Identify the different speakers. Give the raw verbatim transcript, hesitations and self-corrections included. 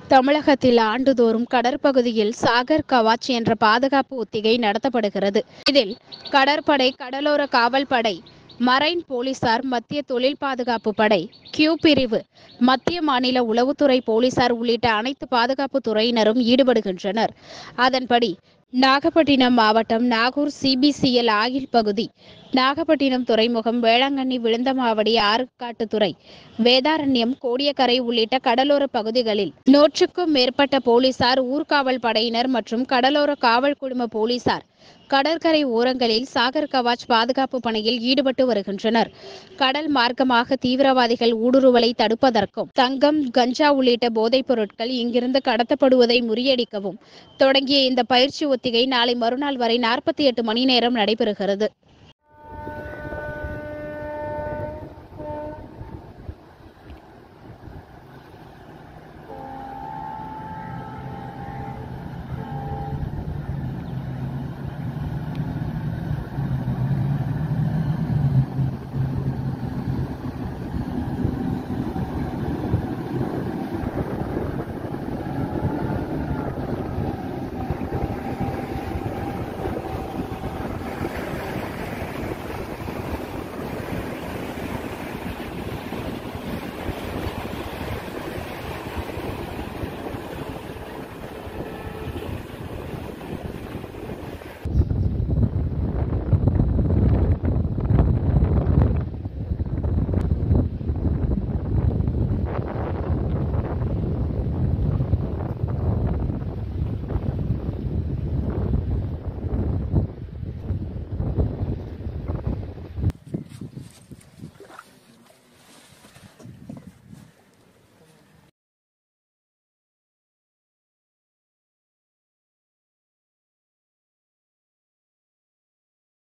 Speaker 1: தமிழகத்தில் ஆண்டுதோறும் கடற்பகுதியில் சாகர் கவாச் என்ற பாதுகாப்பு ஒத்திகை நடத்தப்படுகிறது. இதில் கடற்படை, கடலோர காவல்படை, மரைன் போலீசார், மத்திய தொழில் பாதுகாப்பு படை, கியூ பிரிவு, மத்திய மாநில உளவுத்துறை போலீசார் உள்ளிட்ட அனைத்து பாதுகாப்பு துறையினரும் ஈடுபடுகின்றனர். அதன்படி நாகப்பட்டினம் மாவட்டம் நாகூர் சிபிசிஎல் ஆயில் பகுதி, நாகப்பட்டினம் துறைமுகம், வேளாங்கண்ணி, விழுந்தமாவடி, ஆறுகாட்டுத்துறை, வேதாரண்யம், கோடியக்கரை உள்ளிட்ட கடலோர பகுதிகளில் நூற்றுக்கும் மேற்பட்ட போலீசார், ஊர்காவல் படையினர் மற்றும் கடலோர காவல் குழும போலீசார் கடற்கரை ஓரங்களில் சாகர் கவாச் பாதுகாப்பு பணியில் ஈடுபட்டு வருகின்றனர். கடல் மார்க்கமாக தீவிரவாதிகள் ஊடுருவலை தடுப்பதற்கும், தங்கம், கஞ்சா உள்ளிட்ட போதைப் பொருட்கள் இங்கிருந்து கடத்தப்படுவதை முறியடிக்கவும் தொடங்கிய இந்த பயிற்சி ஒத்திகை நாளை மறுநாள் வரை நாற்பத்தி எட்டு மணி நேரம் நடைபெறுகிறது.